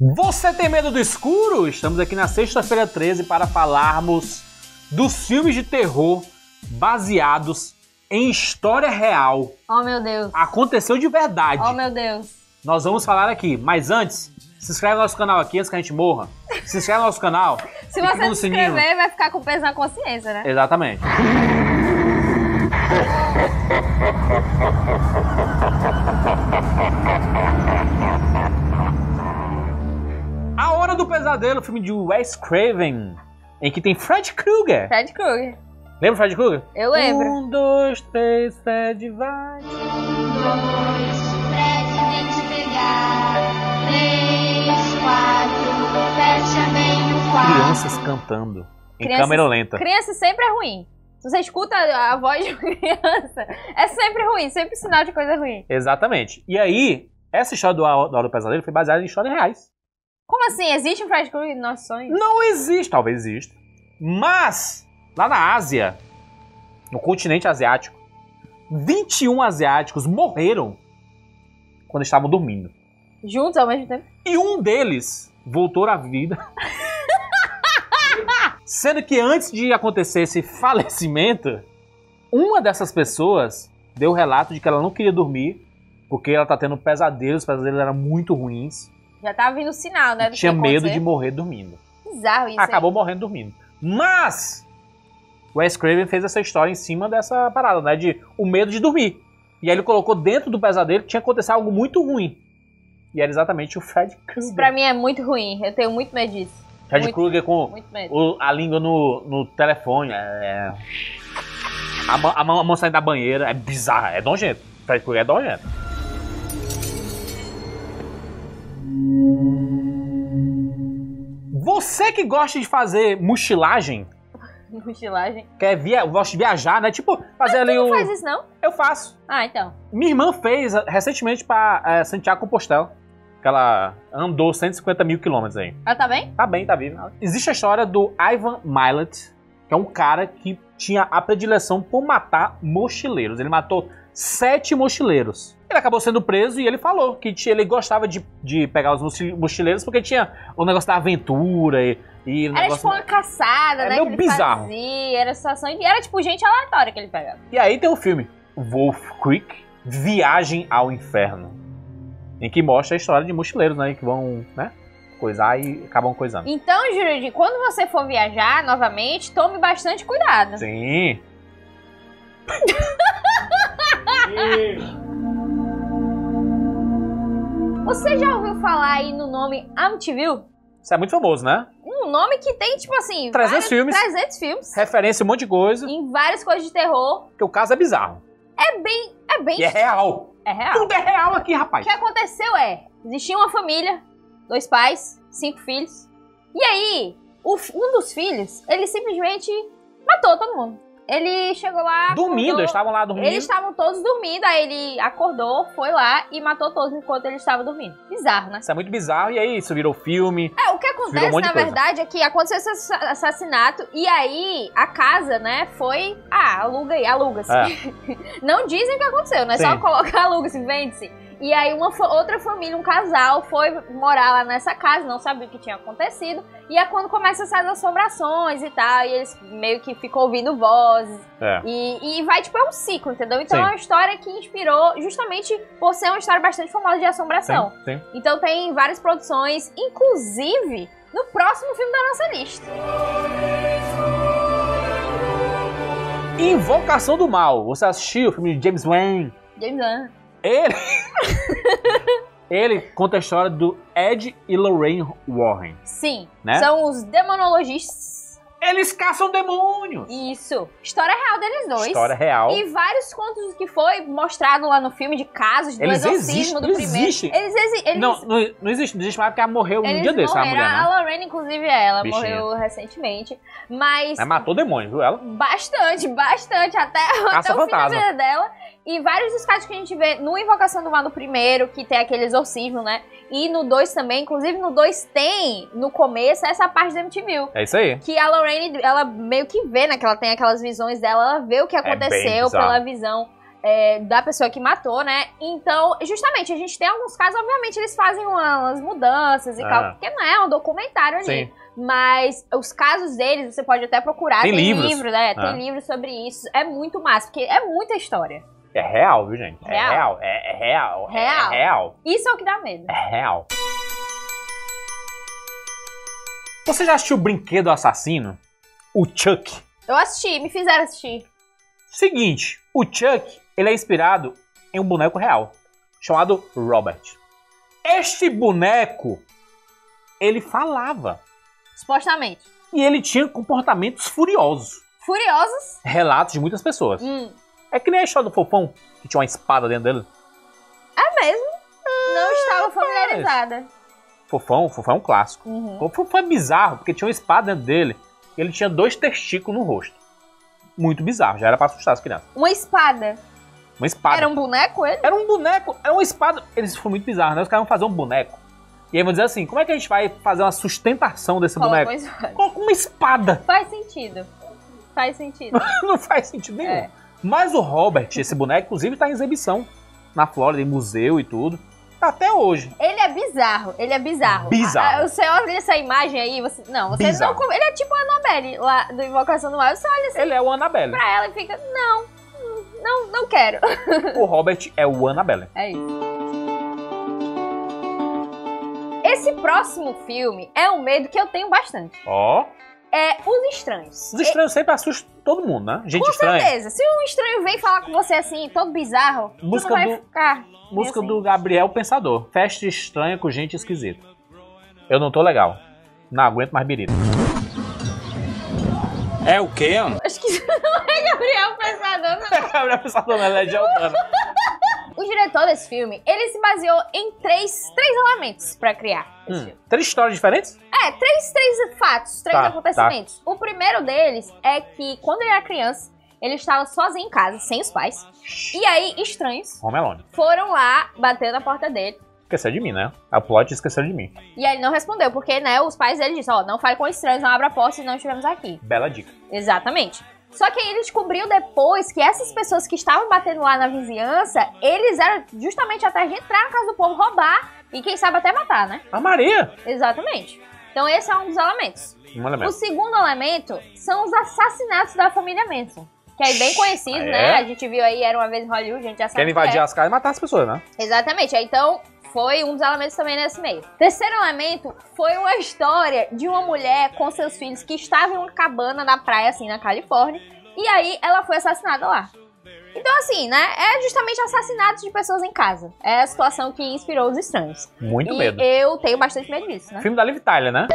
Você tem medo do escuro? Estamos aqui na sexta-feira 13 para falarmos dos filmes de terror baseados em história real. Oh, meu Deus. Aconteceu de verdade. Oh, meu Deus. Nós vamos falar aqui, mas antes, se inscreve no nosso canal aqui antes que a gente morra. Se inscreve no nosso canal. Se você não se inscrever, vai ficar com peso na consciência, né? Exatamente. A Hora do Pesadelo, filme de Wes Craven, em que tem Fred Krueger. Fred Krueger. Lembra Fred Krueger? Eu lembro. 1, 2, 3, Fred vai. 1, 2, Fred vem te pegar. 3, 4, fecha bem o quarto. Crianças cantando em câmera lenta. Criança sempre é ruim. Se você escuta a voz de uma criança, é sempre ruim, sempre sinal de coisa ruim. Exatamente. E aí, essa história da Hora do Pesadelo foi baseada em histórias reais. Como assim? Existe um Fred Krueger nos nossos sonhos? Não existe, talvez exista. Mas, lá na Ásia, no continente asiático, 21 asiáticos morreram quando estavam dormindo. Juntos ao mesmo tempo? E um deles voltou à vida. Sendo que antes de acontecer esse falecimento, uma dessas pessoas deu o relato de que ela não queria dormir porque ela tá tendo pesadelos, os pesadelos eram muito ruins. Já tava vindo o sinal, né? Tinha medo de morrer dormindo. Bizarro isso. Acabou morrendo dormindo. Mas Wes Craven fez essa história em cima dessa parada, né? De o medo de dormir. E aí ele colocou dentro do pesadelo que tinha acontecido algo muito ruim. E era exatamente o Fred Krueger. Isso pra mim é muito ruim. Eu tenho muito medo disso. Fred Krueger com medo. A língua no telefone. A mão saindo da banheira. É bizarro, é nojento. Fred Krueger é nojento. Você que gosta de fazer mochilagem. Mochilagem? Gosta de viajar, né? Tipo, fazer Mas ali tu não faz isso, não? Eu faço. Ah, então. Minha irmã fez recentemente pra Santiago Compostela. Que ela andou 150 mil quilômetros aí. Ela tá bem? Tá bem, tá viva. Existe a história do Ivan Milet, que é um cara que tinha a predileção por matar mochileiros. Ele matou 7 mochileiros. Ele acabou sendo preso e ele falou que ele gostava de pegar os mochileiros porque tinha o negócio da aventura e o era negócio... tipo uma caçada, né? Meio que ele bizarro. Fazia, era situação de... Era tipo gente aleatória que ele pegava. E aí tem o filme Wolf Creek, Viagem ao Inferno, em que mostra a história de mochileiros, né? Que vão, né? Coisar e acabam coisando. Então, Jurandir, quando você for viajar novamente, tome bastante cuidado. Sim. Você já ouviu falar aí no nome Amityville? Isso é muito famoso, né? Um nome que tem, tipo assim... 300 filmes. 300 filmes. Referência a um monte de coisa. Em várias coisas de terror. Porque o caso é bizarro. É bem... E é real. É real. Tudo é real aqui, rapaz. O que aconteceu existia uma família, 2 pais, 5 filhos. E aí, um dos filhos, ele simplesmente matou todo mundo. Ele chegou lá... Dormindo, eles estavam lá dormindo. Eles estavam todos dormindo, aí ele acordou, foi lá e matou todos enquanto ele estava dormindo. Bizarro, né? Isso é muito bizarro, e aí isso virou filme. O que acontece, na verdade, é que aconteceu esse assassinato e aí a casa, né, foi... aluga-se. Não dizem o que aconteceu, não é só colocar aluga-se, vende-se. E aí outra família, um casal, foi morar lá nessa casa, não sabia o que tinha acontecido. E é quando começam essas assombrações e tal, e eles meio que ficam ouvindo vozes. E vai, tipo, é um ciclo, entendeu? Então é uma história que inspirou justamente por ser uma história bastante famosa de assombração. Sim. Então tem várias produções, inclusive no próximo filme da nossa lista. Invocação do Mal. Você assistiu o filme de James Wan? James Wan. Ele conta a história do Ed e Lorraine Warren. Sim, né? São os demonologistas. Eles caçam demônios. Isso. História real deles dois. História real. E vários contos que foi mostrado lá no filme de casos do exorcismo do primeiro. Existem. Eles Não existe mais porque ela morreu um dia desse, a mulher, né? A Lorraine, inclusive, ela Bichinha. morreu recentemente. Mas matou demônio, viu ela? bastante. Até o fim da vida dela. E vários dos casos que a gente vê no Invocação do Mal no primeiro, que tem aquele exorcismo, né? E no 2 também, inclusive no 2 tem, no começo, essa parte da MTV. É isso aí. Que a Lorraine, ela meio que vê, né? Que ela tem aquelas visões dela, ela vê o que aconteceu pela visão da pessoa que matou, né? Então, justamente, a gente tem alguns casos, obviamente, eles fazem umas mudanças e tal, porque não é um documentário ali. Sim. Mas os casos deles, você pode até procurar. Tem livros. Livro, né? Tem livros sobre isso. É muito massa, porque é muita história. É real, viu, gente? Real. É real. Real. É real. Isso é o que dá medo. É real. Você já assistiu o Brinquedo Assassino? O Chuck? Eu assisti, me fizeram assistir. Seguinte, o Chuck, ele é inspirado em um boneco real, chamado Robert. Este boneco, ele falava. Supostamente. E ele tinha comportamentos furiosos. Furiosos? Relatos de muitas pessoas. É que nem a história do Fofão, que tinha uma espada dentro dele. É mesmo? Não estava familiarizada. Fofão é um clássico. O Fofão é bizarro, porque tinha uma espada dentro dele e ele tinha 2 testículos no rosto. Muito bizarro, já era pra assustar as crianças. Uma espada? Uma espada. Era um boneco ele? Era um boneco, era uma espada. Eles foram muito bizarros, né? Os caras vão fazer um boneco. E aí vão dizer assim, como é que a gente vai fazer uma sustentação desse boneco? Coloca uma espada. Faz sentido. Faz sentido. Não faz sentido nenhum. Mas o Robert, esse boneco, inclusive, tá em exibição na Flórida, em museu e tudo. Até hoje. Ele é bizarro, ele é bizarro. Bizarro. Você olha essa imagem aí, você não... Ele é tipo a Annabelle lá do Invocação do Mal. Você olha assim... Ele é o Annabelle. Pra ela e fica, não quero. O Robert é o Annabelle. É isso. Esse próximo filme é um medo que eu tenho bastante. Ó. É Os Estranhos. Os Estranhos sempre assustam todo mundo, né? Gente estranha. Com certeza. Se um estranho vem falar com você assim, todo bizarro, tu não vai ficar... Música assim. do Gabriel Pensador. Festa estranha com gente esquisita. Eu não tô legal. Não aguento mais birita. É o quê, Ana? Acho que isso não é Gabriel Pensador, não. Gabriel Pensador não é Legião Urbana. O diretor desse filme, ele se baseou em três elementos pra criar esse filme. 3 histórias diferentes? Três fatos, 3 acontecimentos. O primeiro deles é que, quando ele era criança, ele estava sozinho em casa, sem os pais. E aí, estranhos Home Alone. foram lá, bater na porta dele. Esqueceu de mim, né? A plot esqueceu de mim. E aí ele não respondeu, porque, né, os pais dele disseram, não fale com estranhos, não abra a porta se não estivermos aqui. Bela dica. Exatamente. Só que aí ele descobriu depois que essas pessoas que estavam batendo lá na vizinhança, eles eram justamente atrás de entrar na casa do povo, roubar e quem sabe até matar, né? A Maria! Exatamente. Então esse é um dos elementos. Um elemento. O segundo elemento são os assassinatos da família Manson. Que é bem conhecido, né? A gente viu aí, Era Uma Vez em Hollywood, a gente já sabe. Querem invadir as casas e matar as pessoas, né? Exatamente. Então, foi um dos elementos também nesse meio. Terceiro elemento foi uma história de uma mulher com seus filhos que estava em uma cabana na praia, assim, na Califórnia. E aí, ela foi assassinada lá. Então, assim, né? É justamente assassinatos de pessoas em casa. É a situação que inspirou Os Estranhos. Muito medo. E eu tenho bastante medo disso, né? Filme da Liv Tyler, né?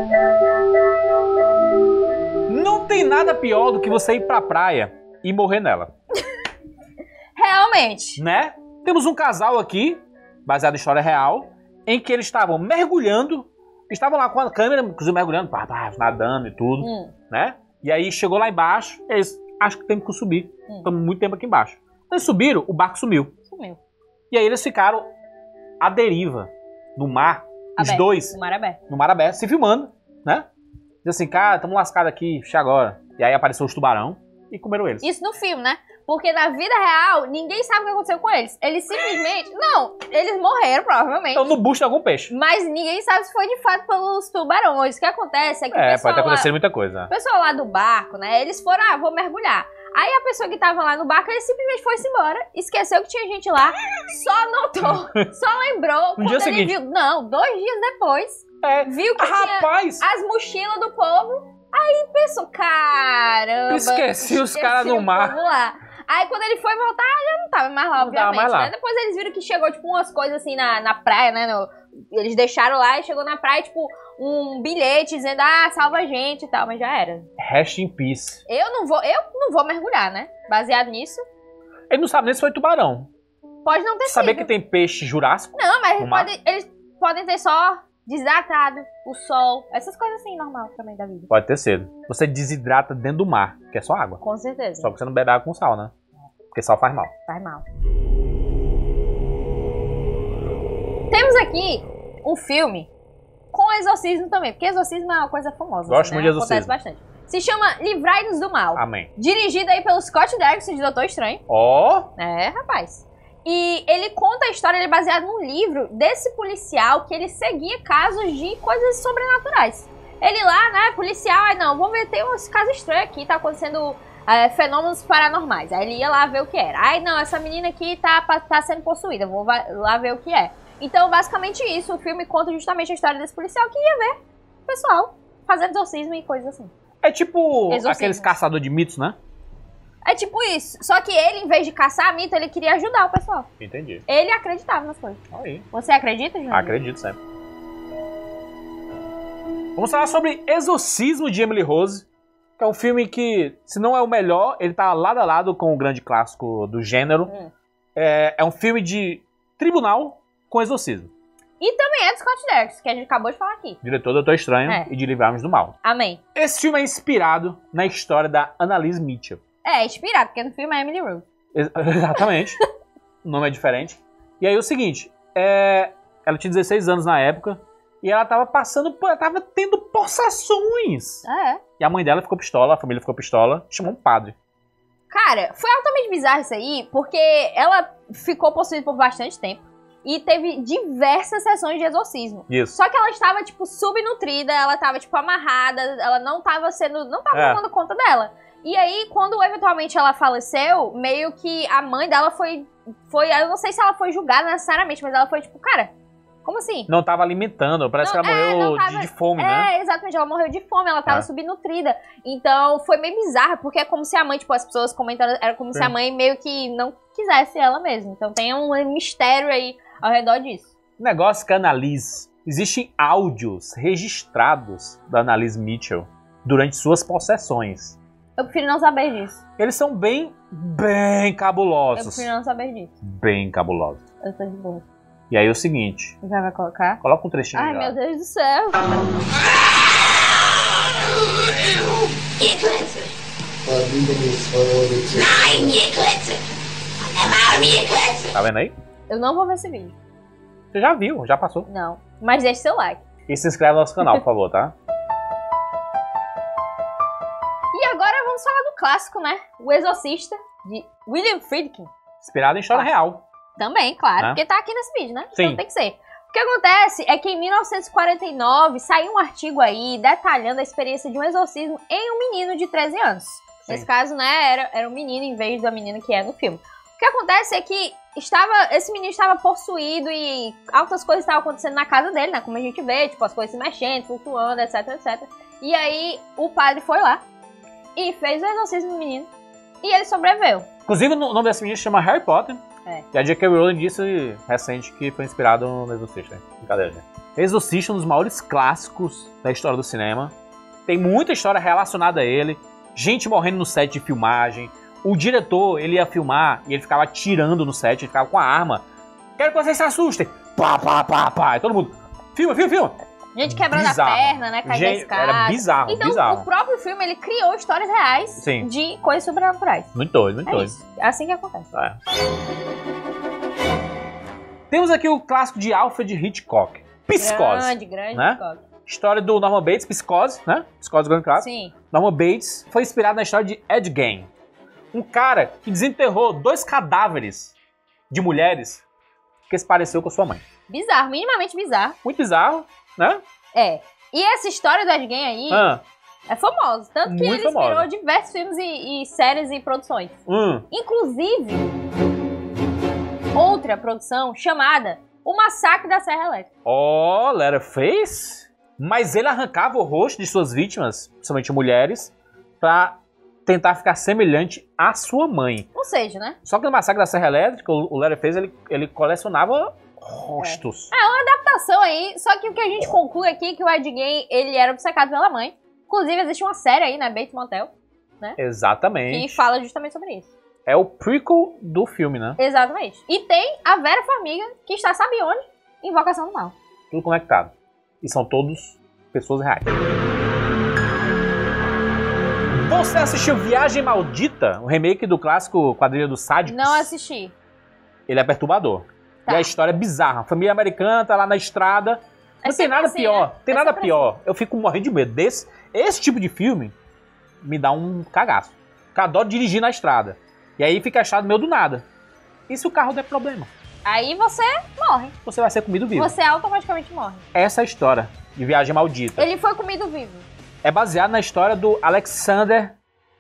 Não tem nada pior do que você ir pra praia e morrer nela. Realmente. Né? Temos um casal aqui, baseado em história real, em que eles estavam mergulhando, estavam lá com a câmera, inclusive mergulhando, nadando e tudo, né? E aí chegou lá embaixo, eles acho que tem que subir. Estamos muito tempo aqui embaixo. Eles subiram, o barco sumiu. E aí eles ficaram à deriva, no mar, os dois. No mar aberto. No mar aberto, se filmando, né? Diz assim, cara, estamos lascados aqui, chega agora. E aí apareceu os tubarão e comeram eles. Isso no filme, né? Porque na vida real, ninguém sabe o que aconteceu com eles. Eles simplesmente... Não, eles morreram, provavelmente. Estão no bucho de algum peixe. Mas ninguém sabe se foi de fato pelos tubarões. O que acontece é que o pessoal pode ter acontecido lá, muita coisa. O pessoal lá do barco, né? Eles foram, vou mergulhar. Aí a pessoa que tava lá no barco, ele simplesmente foi-se embora, esqueceu que tinha gente lá, só notou, só lembrou. No dia seguinte. Viu, não, 2 dias depois, viu que tinha as mochilas do povo. Aí pensou, caramba, esqueci os caras no mar. Lá. Aí quando ele foi voltar, já não tava mais lá, obviamente. Mais lá. Né? Depois eles viram que chegou, tipo, umas coisas assim na praia, né? Eles deixaram lá e chegou na praia, tipo, um bilhete dizendo, salva a gente e tal, mas já era. Rest in peace. Eu não vou mergulhar, né? Baseado nisso. Ele não sabe nem se foi tubarão. Pode não ter sido. Saber que tem peixe jurássico? Não, mas eles podem ter só desidratado, o sol, essas coisas assim, normal também da vida. Pode ter sido. Você desidrata dentro do mar, que é só água. Com certeza. Só que você não bebe água com sal, né? Porque sal faz mal. Faz mal. Temos aqui um filme com exorcismo também, porque exorcismo é uma coisa famosa. Gosto muito de exorcismo. Acontece bastante. Se chama Livrai-nos do Mal. Amém. Dirigido aí pelo Scott Derrickson de Doutor Estranho. Ó! É, rapaz. E ele conta a história, ele é baseado num livro desse policial que ele seguia casos de coisas sobrenaturais. Ele lá, né, policial, não, vamos ver, tem uns casos estranhos aqui, tá acontecendo fenômenos paranormais. Aí ele ia lá ver o que era. Aí não, essa menina aqui tá sendo possuída, vou lá ver o que é. Então, basicamente isso, o filme conta justamente a história desse policial que ia ver o pessoal fazendo exorcismo e coisas assim. É tipo aqueles caçadores de mitos, né? É tipo isso. Só que ele, em vez de caçar mito, ele queria ajudar o pessoal. Entendi. Ele acreditava nas coisas. Aí. Você acredita, Júnior? Acredito sempre. Vamos falar sobre Exorcismo de Emily Rose, que é um filme que, se não é o melhor, ele tá lado a lado com o grande clássico do gênero. É um filme de tribunal com exorcismo. E também é do Scott Derrickson, que a gente acabou de falar aqui. Diretor do Doutor Estranho e de Livrarmos do Mal. Amém. Esse filme é inspirado na história da Annalise Mitchell. É inspirado, porque no filme é Emily Rose. Exatamente. O nome é diferente. E aí o seguinte, ela tinha 16 anos na época e ela tava tava tendo possessões. E a mãe dela ficou pistola, a família ficou pistola, chamou um padre. Cara, foi altamente bizarro isso aí, porque ela ficou possuída por bastante tempo. E teve diversas sessões de exorcismo. Isso. Só que ela estava, tipo, subnutrida, ela estava, tipo, amarrada, ela não tava tomando conta dela. E aí, quando eventualmente ela faleceu, meio que a mãe dela foi, eu não sei se ela foi julgada necessariamente, mas ela foi, tipo, cara, como assim? Não tava alimentando, parece que ela morreu de fome, né? Exatamente, ela morreu de fome, ela tava subnutrida. Então, foi meio bizarro, porque é como se a mãe, tipo, as pessoas comentando, era como se a mãe meio que não quisesse ela mesmo. Então tem um mistério aí ao redor disso. O negócio que a Annalise... Existem áudios registrados da Annalise Mitchell durante suas possessões. Eu prefiro não saber disso. Eles são bem cabulosos. Eu prefiro não saber disso. Bem cabulosos. Eu tô de boa. E aí é o seguinte... Já vai colocar? Coloca um trechinho aí. Ai, meu Deus do céu. Tá vendo aí? Eu não vou ver esse vídeo. Você já viu, já passou. Não, mas deixa seu like. E se inscreve no nosso canal, por favor, tá? E agora vamos falar do clássico, né? O Exorcista, de William Friedkin. Inspirado em história real. Também, claro, porque tá aqui nesse vídeo, né? Sim. Então tem que ser. O que acontece é que em 1949 saiu um artigo aí detalhando a experiência de um exorcismo em um menino de 13 anos. Sim. Nesse caso, né, era um menino em vez da menina que é no filme. O que acontece é que esse menino estava possuído e altas coisas estavam acontecendo na casa dele, né? Como a gente vê, tipo, as coisas se mexendo, flutuando, etc, etc. E aí, o padre foi lá e fez o exorcismo do menino e ele sobreviveu. Inclusive, o nome desse menino se chama Harry Potter. E a J.K. Rowling disse recente que foi inspirado no Exorcista. Brincadeira, né? Exorcista é um dos maiores clássicos da história do cinema. Tem muita história relacionada a ele. Gente morrendo no set de filmagem. O diretor, ele ia filmar e ele ficava atirando no set, ele ficava com a arma. Quero que vocês se assustem. Pá, pá, pá, pá. E todo mundo, filma. Gente quebrando a perna, né? Caindo da escada. Era bizarro, então, bizarro. O próprio filme, ele criou histórias reais de coisas sobrenaturais. Muito doido, muito doido. Isso. É assim que acontece. Temos aqui o clássico de Alfred Hitchcock. Psicose. Grande né? Hitchcock. História do Norman Bates, Psicose, né? Psicose grande clássico. Sim. Norman Bates foi inspirado na história de Ed Gein. Um cara que desenterrou 2 cadáveres de mulheres que se pareceu com a sua mãe. Bizarro, minimamente bizarro. Muito bizarro, né? É. E essa história do Ed Gein aí é famosa. Tanto que ele inspirou diversos filmes e séries e produções. Inclusive, outra produção chamada O Massacre da Serra Elétrica. Leatherface? Mas ele arrancava o rosto de suas vítimas, principalmente mulheres, pra tentar ficar semelhante à sua mãe. Ou seja, né? Só que no Massacre da Serra Elétrica, o Leatherface, ele colecionava rostos. É uma adaptação aí, só que o que a gente conclui aqui é que o Ed Gein, ele era obcecado pela mãe. Inclusive, existe uma série aí, né? Bates Motel, né? Exatamente. Que fala justamente sobre isso. É o prequel do filme, né? Exatamente. E tem a Vera Farmiga, que está, sabe onde? Invocação do Mal. Tudo conectado. E são todos pessoas reais. Você assistiu Viagem Maldita, o remake do clássico Quadrilha dos Sádicos? Não assisti. Ele é perturbador. E a história é bizarra. A família americana tá lá na estrada. Não tem nada pior. Tem nada pior. Eu fico morrendo de medo. Esse tipo de filme me dá um cagaço. Porque eu adoro dirigir na estrada. E aí fica achado meio do nada. E se o carro der problema? Aí você morre. Você vai ser comido vivo. Você automaticamente morre. Essa é a história de Viagem Maldita. Ele foi comido vivo. É baseado na história do Alexander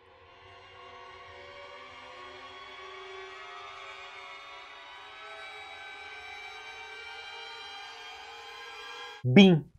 Bean.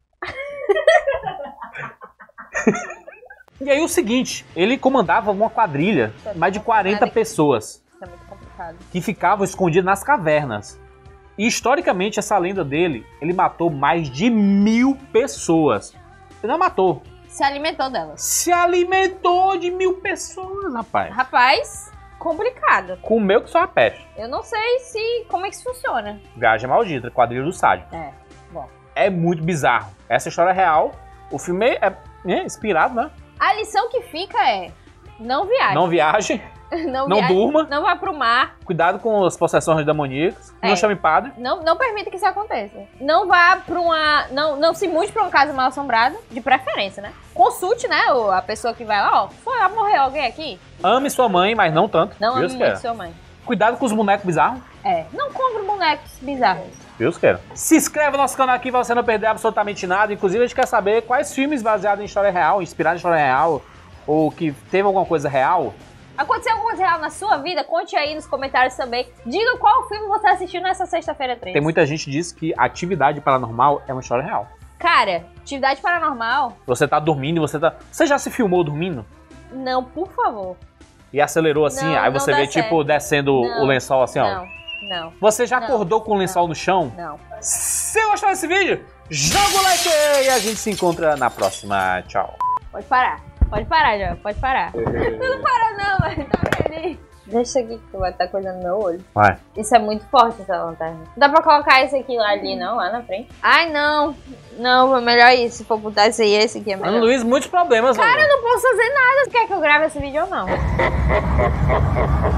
E aí o seguinte, ele comandava uma quadrilha, mais de 40 pessoas. Isso é muito complicado. Que ficavam escondidas nas cavernas. E historicamente, essa lenda dele, ele matou mais de 1000 pessoas. Ele não matou. Se alimentou delas. Se alimentou de 1000 pessoas, rapaz. Rapaz, complicado. Comeu que só a peste. Eu não sei como é que isso funciona. Viagem Maldita, quadrilha do Sádio. Bom. É muito bizarro. Essa história é real. O filme é inspirado, né? A lição que fica é: não viaje. Não viaje. Não durma. Não vá pro mar. Cuidado com as possessões demoníacas. Não chame padre. Não permita que isso aconteça. Não vá pra uma... Não se mude pra uma casa mal assombrada. De preferência, né? Consulte, né? A pessoa que vai lá, morreu alguém aqui? Ame sua mãe, mas não tanto. Não Deus ame queira. muito sua mãe. Cuidado com os bonecos bizarros. Não compre bonecos bizarros. Deus queira. Se inscreve no nosso canal aqui pra você não perder absolutamente nada. Inclusive, a gente quer saber quais filmes baseados em história real, inspirados em história real, ou que teve alguma coisa real. Aconteceu alguma coisa real na sua vida? Conte aí nos comentários também. Diga qual filme você assistiu nessa sexta-feira 13. Tem muita gente que diz que Atividade Paranormal é uma história real. Cara, Atividade Paranormal... Você tá dormindo e você já se filmou dormindo? Não, por favor. E acelerou assim, Não, aí você não dá vê tipo certo. descendo o lençol assim, ó. Não. Você já acordou com o lençol no chão? Não. Se gostou desse vídeo, joga o like e a gente se encontra na próxima. Tchau. Pode parar, João. Pode parar. Não para não, mas tá vendo? Deixa isso aqui que vai estar coisa no meu olho. Vai. Isso é muito forte, essa lanterna. Não dá pra colocar esse aqui lá ali, não? Lá na frente. Ai, não. Não, é melhor isso. Se for botar esse aí, esse aqui é melhor. Ana Luiz, muitos problemas. Cara, eu não posso fazer nada. Quer que eu grave esse vídeo ou não?